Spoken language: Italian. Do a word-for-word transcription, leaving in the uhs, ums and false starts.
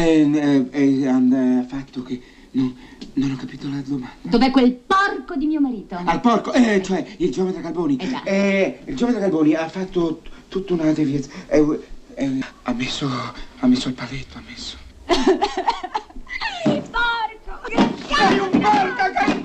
eh, eh, ha fatto che... No, non ho capito la domanda. Dov'è quel porco di mio marito? Al porco, eh, cioè il geometra Calboni. Eh già. Eh, il geometra Calboni ha fatto t- tutta una deviazione. Eh, eh, ha messo, ha messo il paletto, ha messo. Porco! Che Sei un porco!